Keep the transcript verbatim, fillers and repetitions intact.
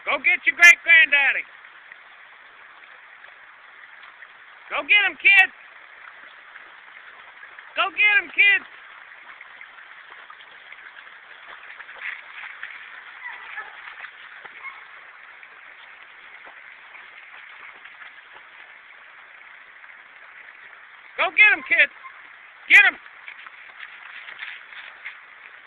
Go get your great-granddaddy. Go get him, kids. Go get him, kids. Go get him, kids. Get him.